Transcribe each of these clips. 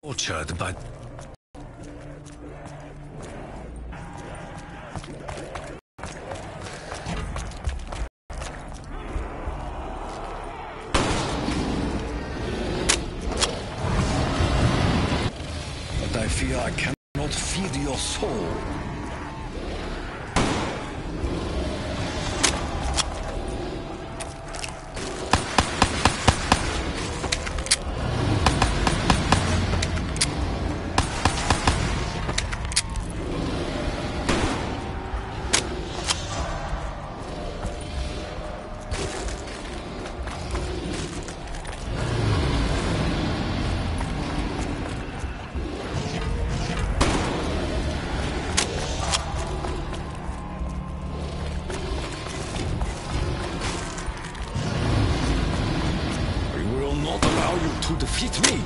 Tortured by... But I fear I cannot feed your soul. To defeat me.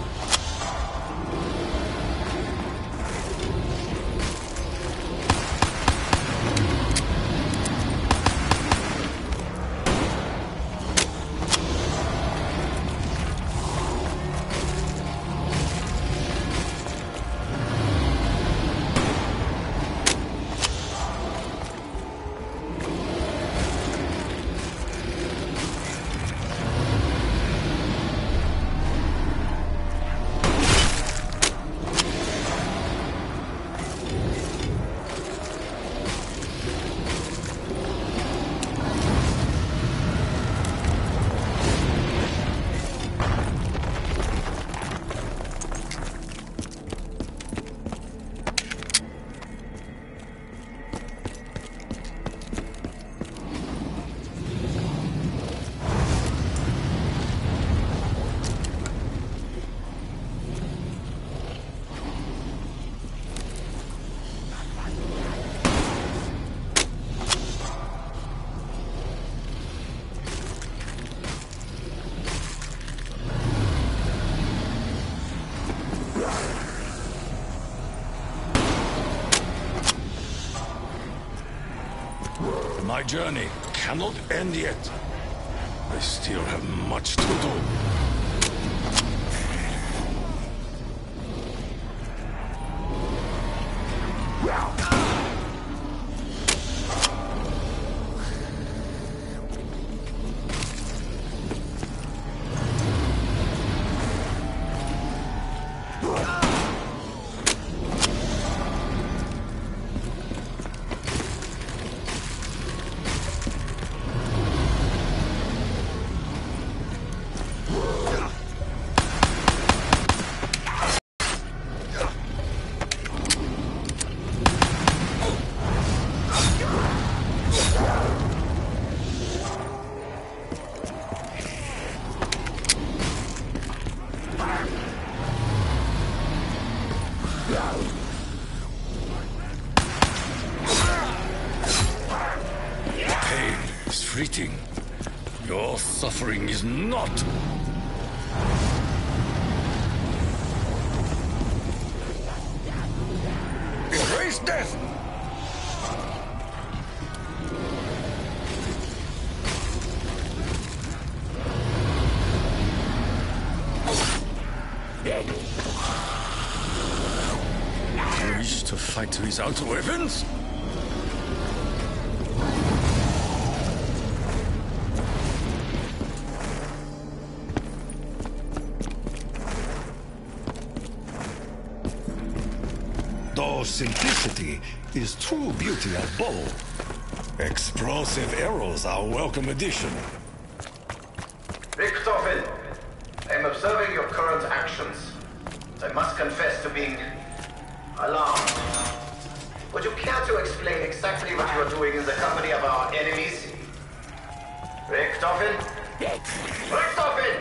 My journey cannot end yet. I still have much to do. Pain is fleeting. Your suffering is not. Embrace death! You wish to fight without weapons? Though simplicity is true beauty of bow, explosive arrows are a welcome addition. Richtofen, I'm observing your current actions. I must confess to being alarmed. Would you care to explain exactly what you are doing in the company of our enemies? Richtofen? Richtofen!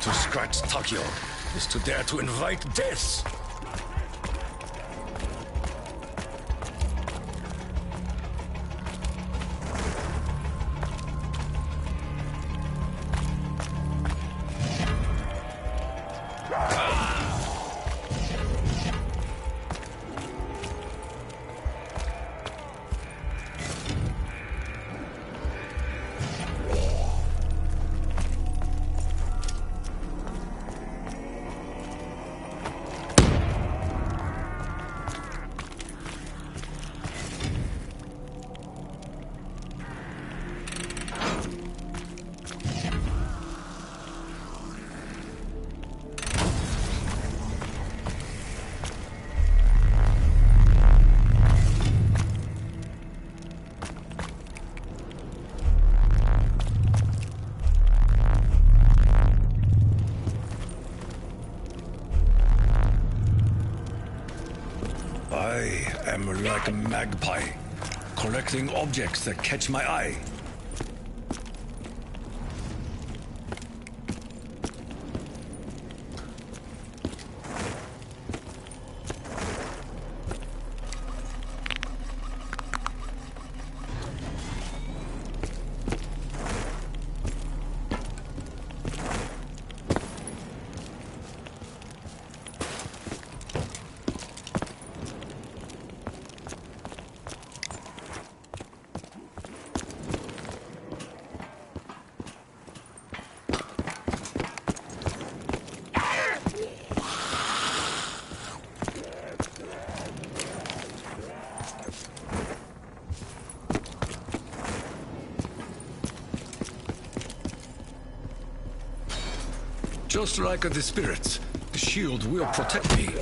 to scratch Takeo is to dare to invite death. I am like a magpie, collecting objects that catch my eye. Just like the spirits, the shield will protect me.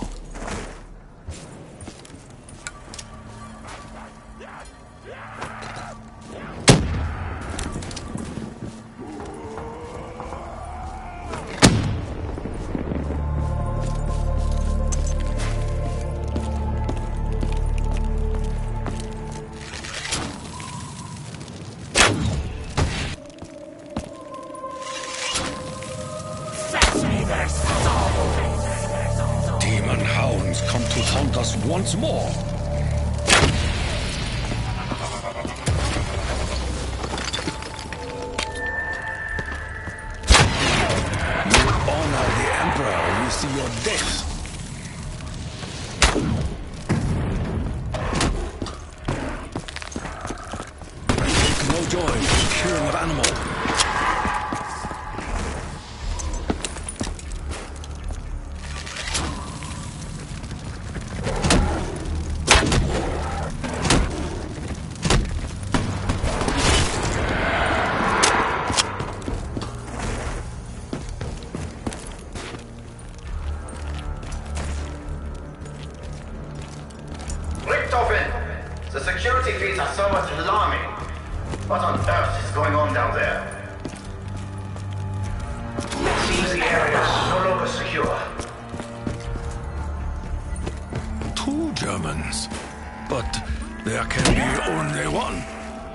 Demon hounds come to haunt us once more. You honor the Emperor, we see your death. Take no joy in the killing of animals. The security feeds are somewhat alarming. What on earth is going on down there? It seems the area is no longer secure. 2 Germans, but there can be only one.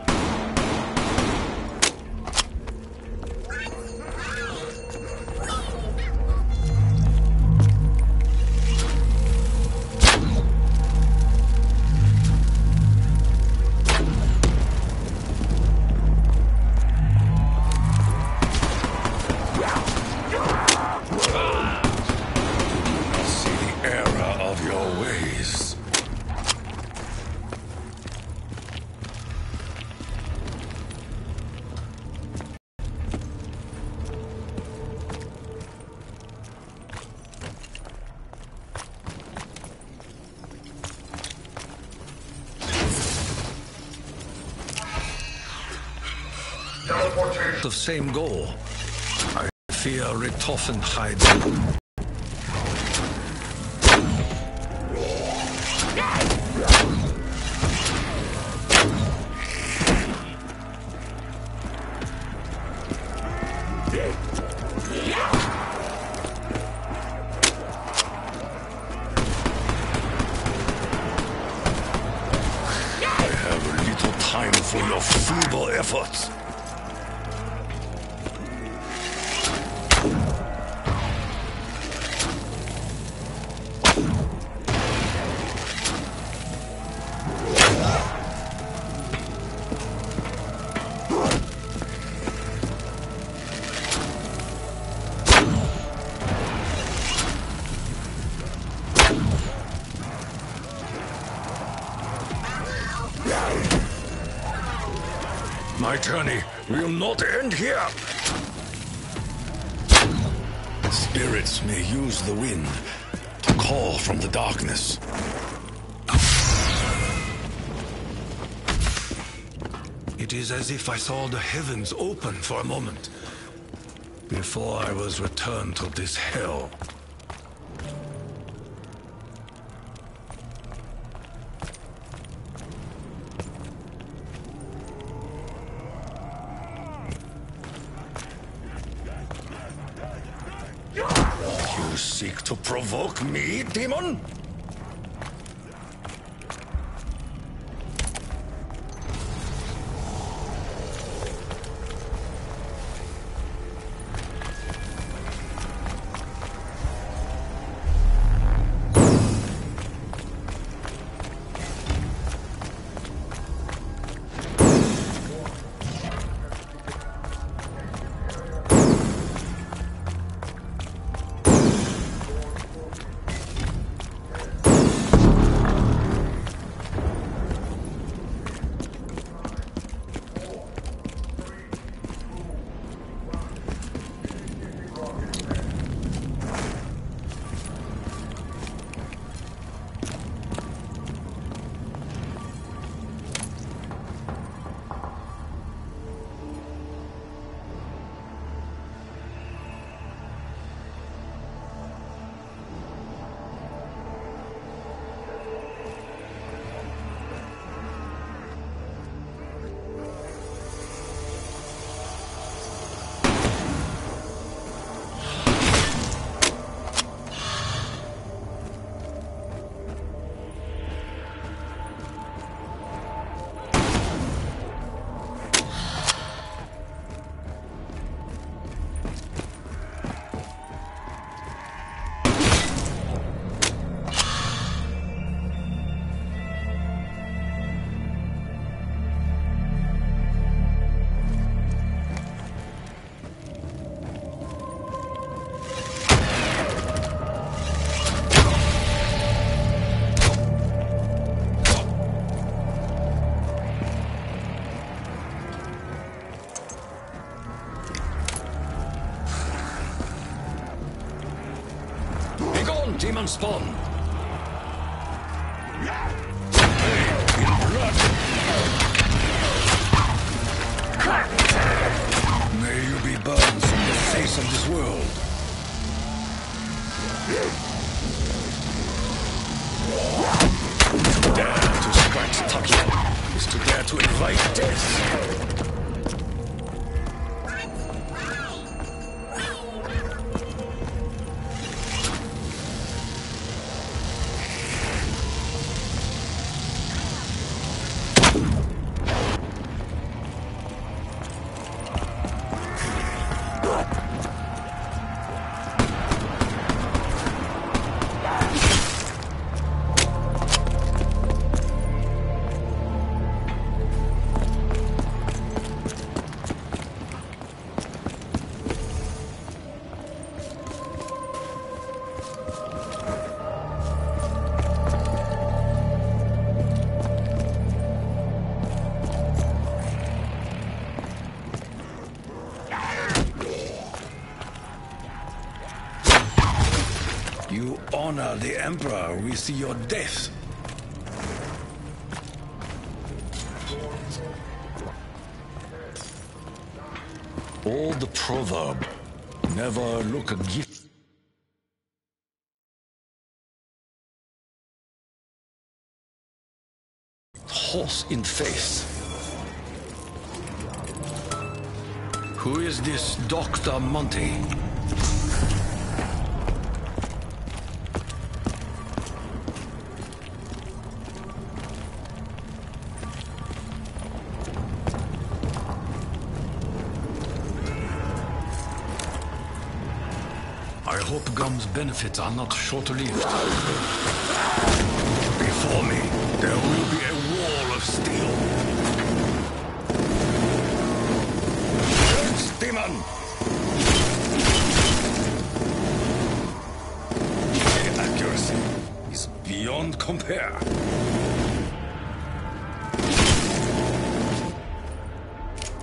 The same goal. I fear Richtofen hides. I have little time for your feeble efforts. My journey will not end here. Spirits may use the wind to call from the darkness. It is as if I saw the heavens open for a moment before I was returned to this hell. You seek to provoke me, demon? Demon spawn. May you be burned from the face of this world. To dare to scratch Taki is to dare to invite death. You honor the Emperor with your death. Old proverb, never look a gift. Horse in face. Who is this Dr. Monty? I hope Gum's benefits are not short-lived. Before me, there will be a wall of steel. Demon! The accuracy is beyond compare.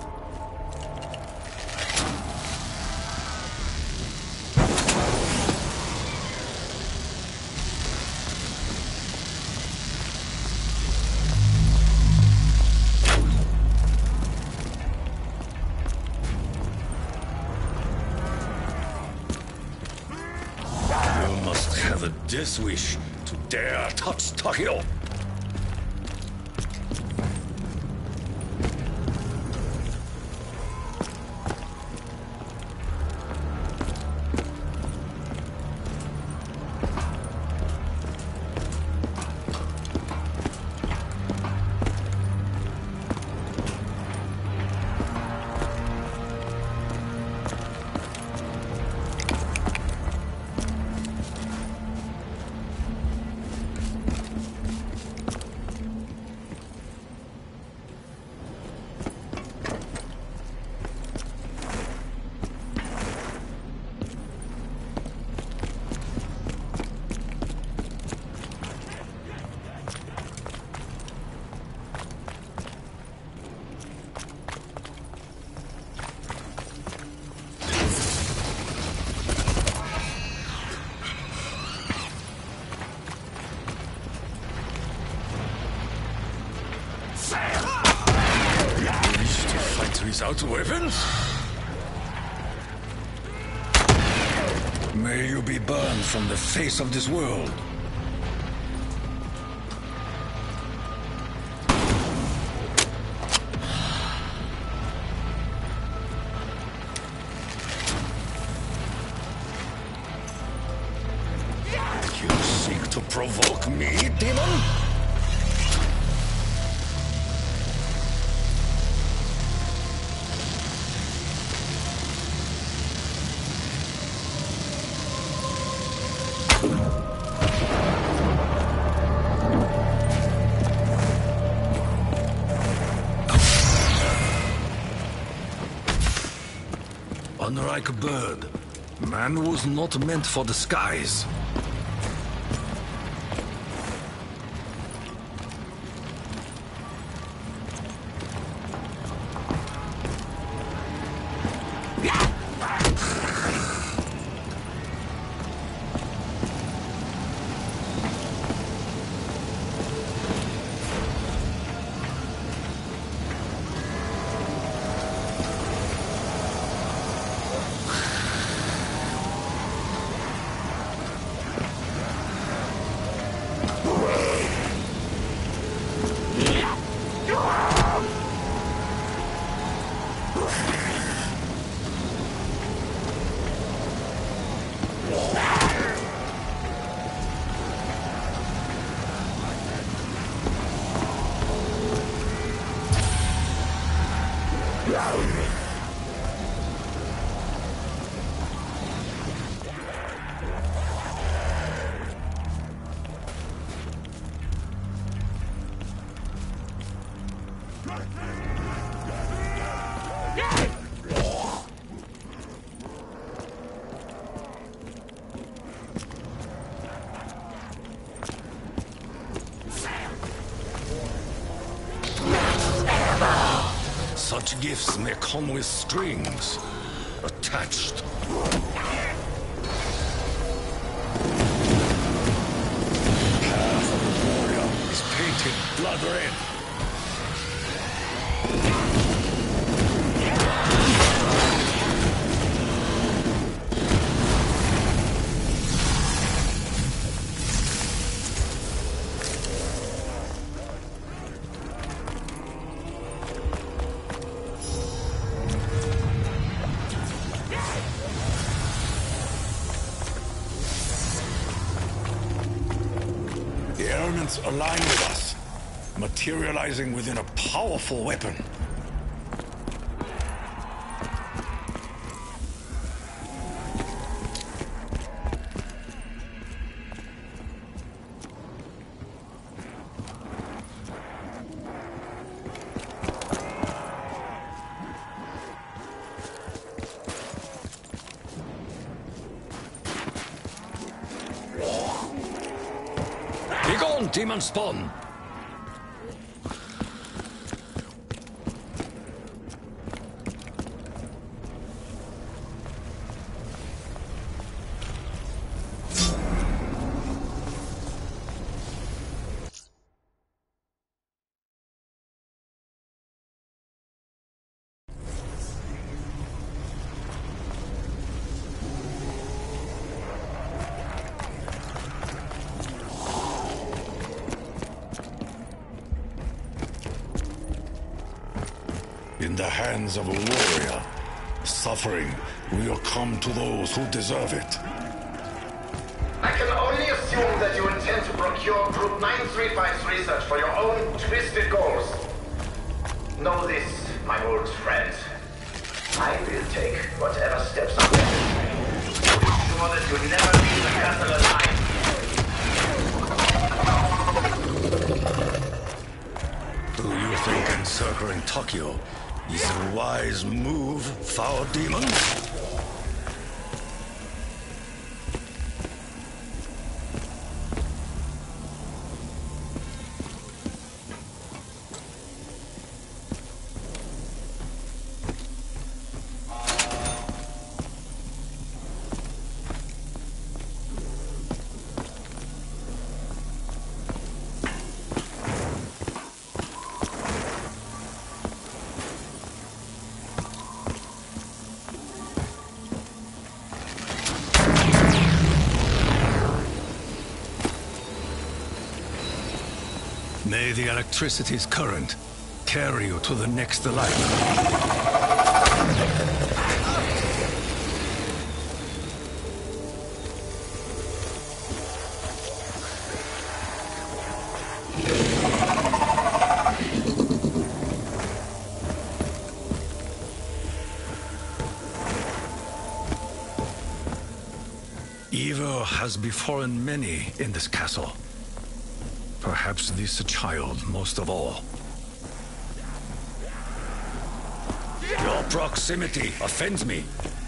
death wish to dare touch Takeo. Without weapons? May you be burned from the face of this world. You seek to provoke me, demon? Unlike a bird, man was not meant for the skies. Such gifts may come with strings attached. Path of the warrior is painted blood red. Align with us, materializing within a powerful weapon. Begone, demon spawn! in the hands of a warrior. Suffering will come to those who deserve it. I can only assume that you intend to procure Group 935's research for your own twisted goals. Know this, my old friend. I will take whatever steps are necessary to ensure that you never leave the castle alive. Do you think encircling Tokyo is a wise move, foul demon? May the electricity's current carry you to the next life. Evil has befallen many in this castle. Perhaps this child most of all. Your proximity offends me.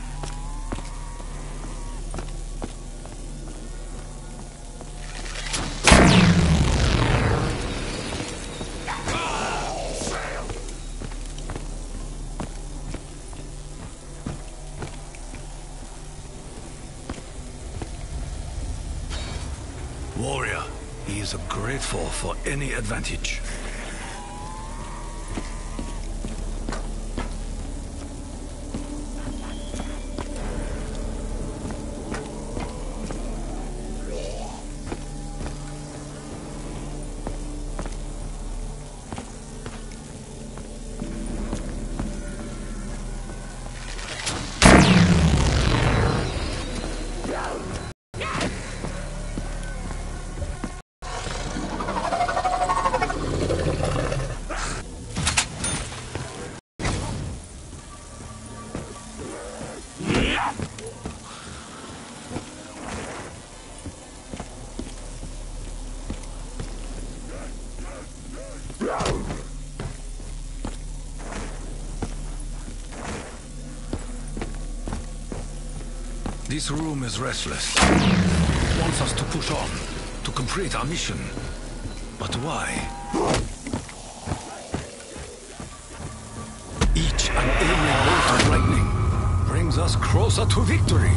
Warrior, he is grateful for any advantage. This room is restless. It wants us to push on, to complete our mission. But why? Each unalien bolt of lightning brings us closer to victory.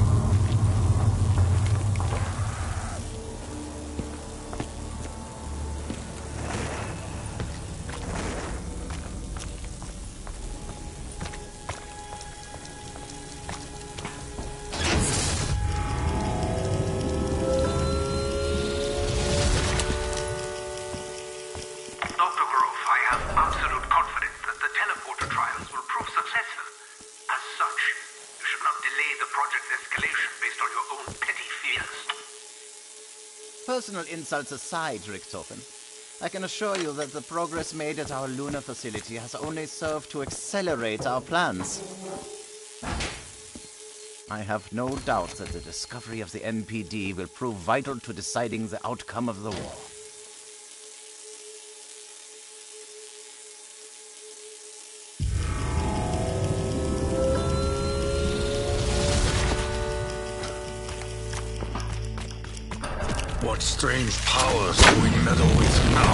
Personal insults aside, Richtofen, I can assure you that the progress made at our lunar facility has only served to accelerate our plans. I have no doubt that the discovery of the MPD will prove vital to deciding the outcome of the war. What strange powers do we meddle with now?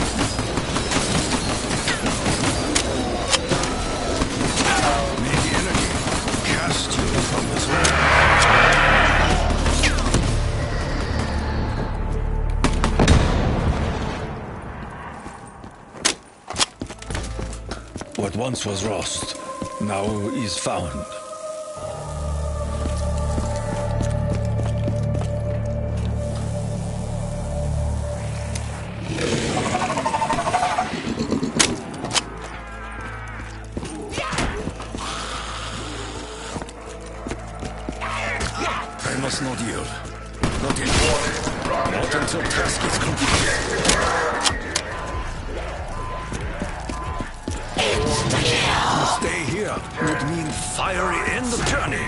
May the enemy cast you from this world. What once was lost, now is found. fire would mean fiery end of journey.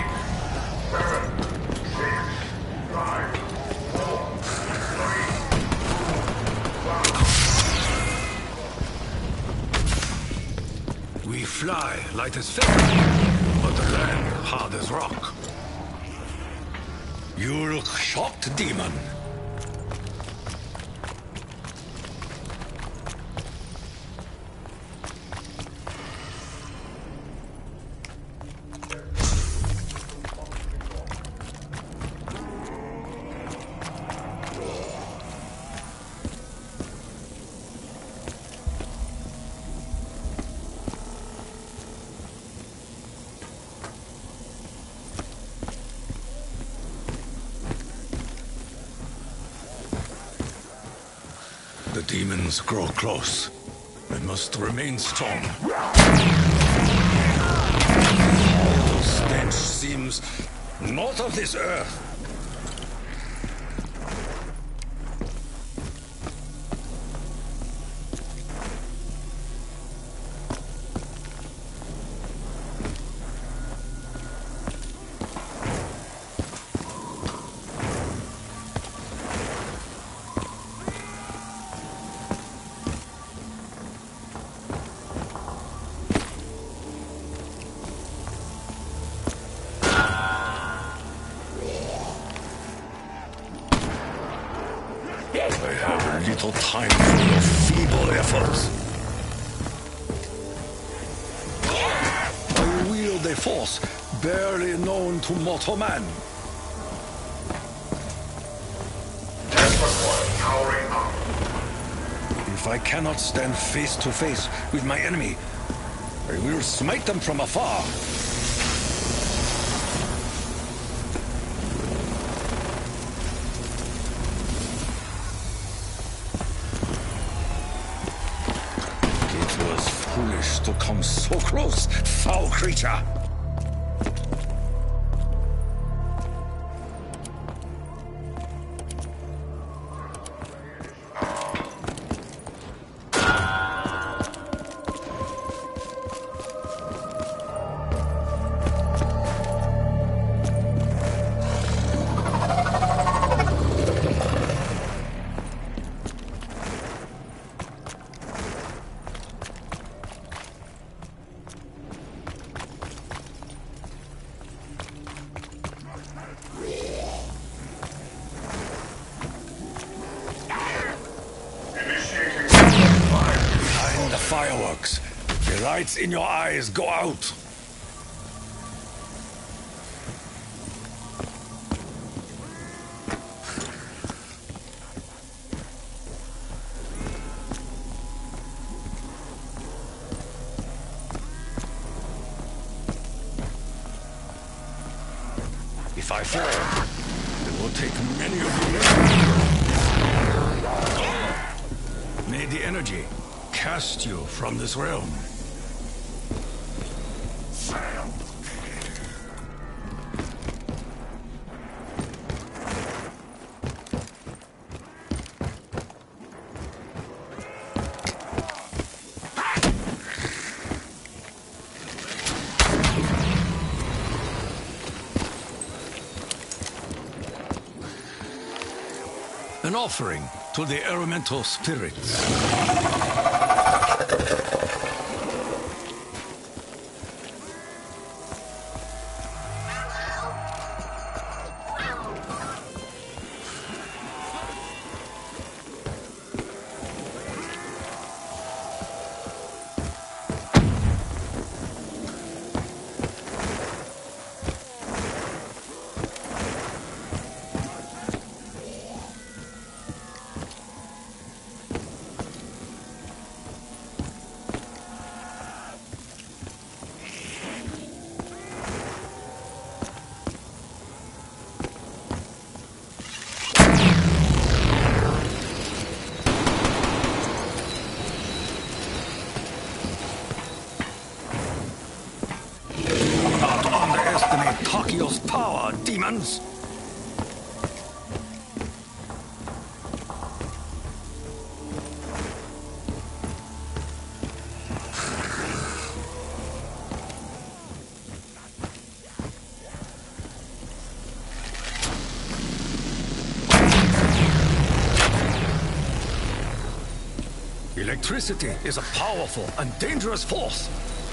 7, 6, 5, 4, 3. We fly light as feather, but land hard as rock. You look shocked, demon. The demons grow close. I must remain strong. The stench seems not of this earth. I have little time for your feeble efforts. I wield a force barely known to mortal man. Powering up. If I cannot stand face to face with my enemy, I will smite them from afar. Foolish to come so close, foul creature! Fireworks. The lights in your eyes go out. If I fall, it will take many of you. May the energy cast you from this realm. An offering to the elemental spirits. Takio's power, demons! electricity is a powerful and dangerous force.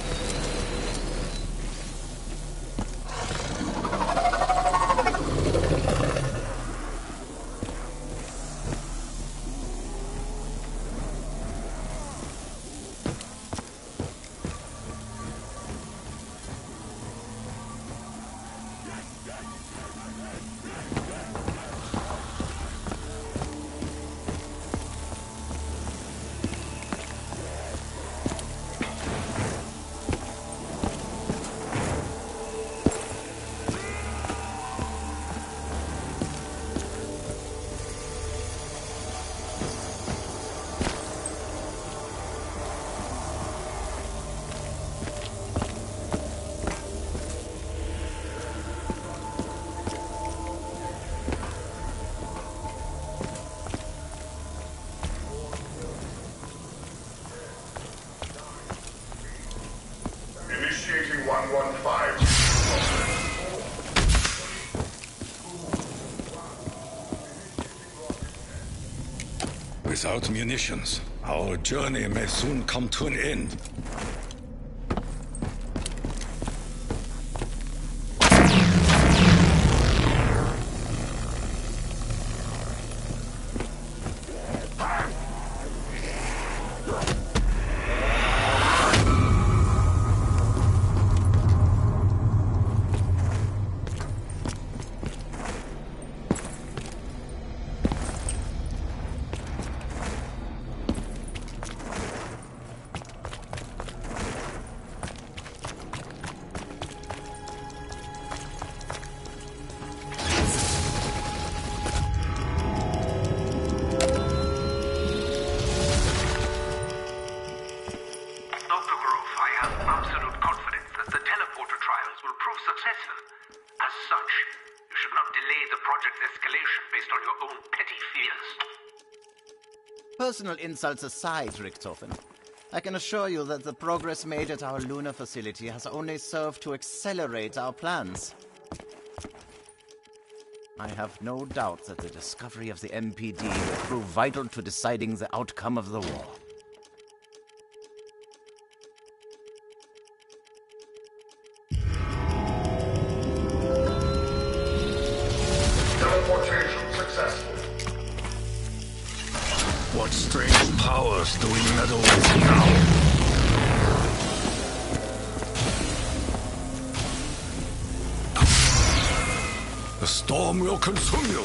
Initiating 115. Without munitions, our journey may soon come to an end. Personal insults aside, Richtofen, I can assure you that the progress made at our lunar facility has only served to accelerate our plans. I have no doubt that the discovery of the MPD will prove vital to deciding the outcome of the war. Teleportation successful. What strange powers do we meddle with now? The storm will consume you.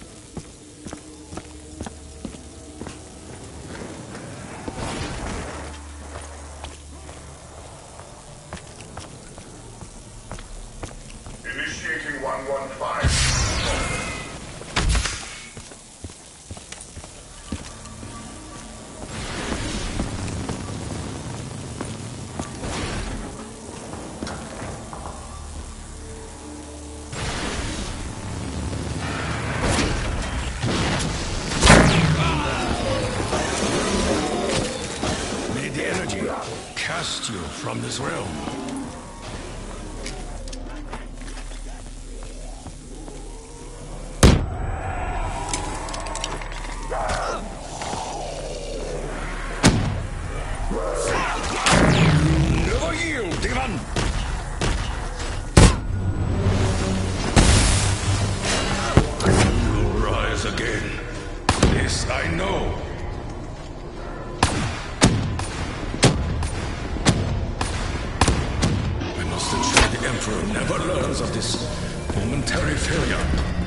Initiating 115. Cast you from this realm. Never yield, demon! You'll rise again. This I know. The Emperor never learns of this momentary failure.